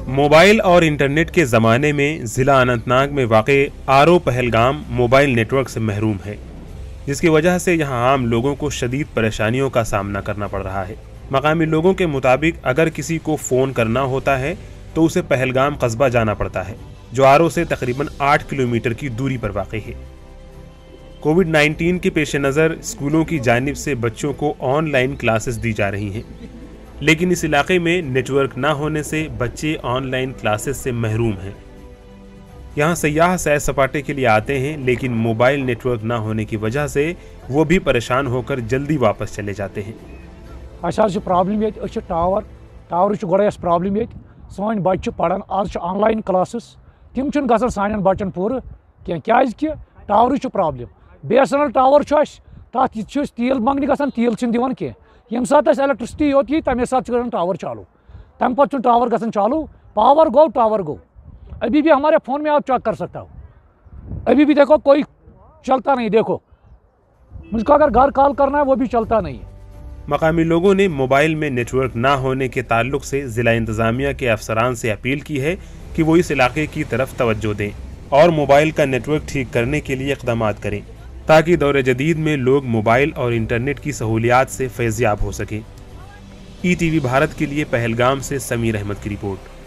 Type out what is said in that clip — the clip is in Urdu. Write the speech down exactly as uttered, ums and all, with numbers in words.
موبائل اور انٹرنیٹ کے زمانے میں ضلع اننتناگ میں واقع Aru Pahalgam mobile network سے محروم ہے، جس کی وجہ سے یہاں عام لوگوں کو شدید پریشانیوں کا سامنا کرنا پڑ رہا ہے۔ مقامی لوگوں کے مطابق اگر کسی کو فون کرنا ہوتا ہے تو اسے پہلگام قصبہ جانا پڑتا ہے، جو آرو سے تقریباً آٹھ کلومیٹر کی دوری پر واقع ہے۔ کووڈ نائنٹین کے پیش نظر اسکولوں کی جانب سے بچوں کو آن لائن کلاسز دی جا رہی ہیں، لیکن اس علاقے میں نیٹ ورک نہ ہونے سے بچے آن لائن کلاسز سے محروم ہیں۔ یہاں سیاح سیر سپاٹے کے لیے آتے ہیں، لیکن موبائل نیٹ ورک نہ ہونے کی وجہ سے وہ بھی پریشان ہو کر جلدی واپس چلے جاتے ہیں۔ اچھا پرابلم یہ ٹاور ٹاور گوڑے پرابلم یہ سن بچہ پڑھان آج آن لائن کلاسز تم گھن سان بچن پور کی tower problem B S N L tower تک تیل منگنی گھان تیل دان کی یم سات الیکٹرسٹی یوت یہ تمے سات ٹاور چالو تمہ پتہ ٹاور گھان چالو پاور گو ٹاور گو ابھی بھی ہمارے فون میں آپ چیک کر سکتا ہو، ابھی بھی دیکھو کوئی چلتا نہیں، دیکھو مجھ کو اگر گھر کال کرنا ہے وہ بھی چلتا نہیں ہے۔ مقامی لوگوں نے موبائل میں نیٹ ورک نہ ہونے کے تعلق سے ضلع انتظامیہ کے افسران سے اپیل کی ہے کہ وہ اس علاقے کی طرف توجہ دیں اور موبائل کا نیٹ ورک ٹھیک کرنے کے لیے اقدامات کریں تاکہ دور جدید میں لوگ موبائل اور انٹرنیٹ کی سہولیات سے فیض یاب ہو سکیں۔ ای ٹی وی بھارت کے لیے پہلگام سے سمیر احمد کی رپورٹ۔